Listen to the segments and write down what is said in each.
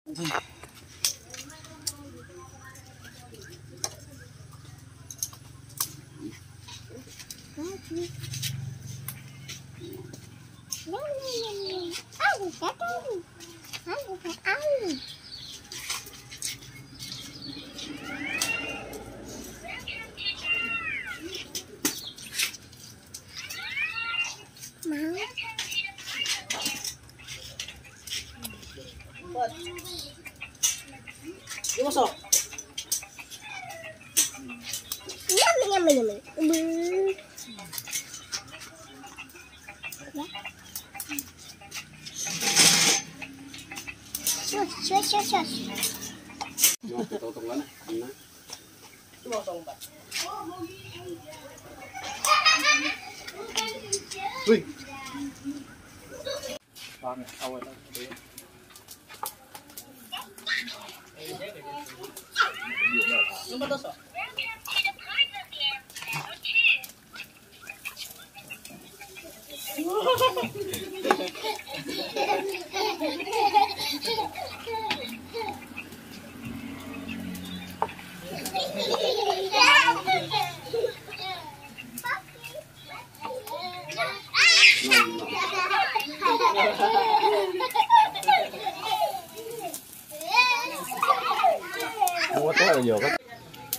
Masuk. Wih. Awal mua tới là vừa có.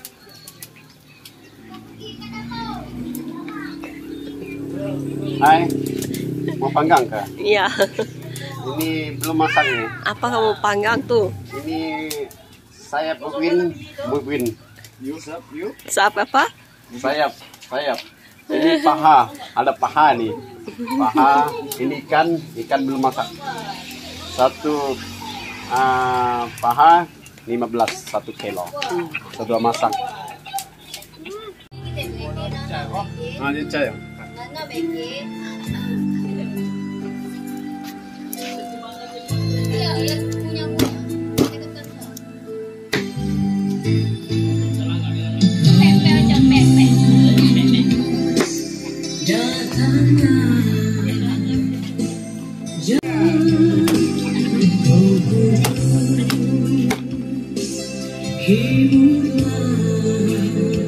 Hai, mau panggang kah? Iya. Ini belum masak nih. Apa kamu panggang tuh? Ini sayap buwin. Sap apa? Sayap. Ini paha, ada paha nih. Paha, ini ikan belum masak. Satu paha 15, 1 kilo. Kedua masak. Ini cair. Hibur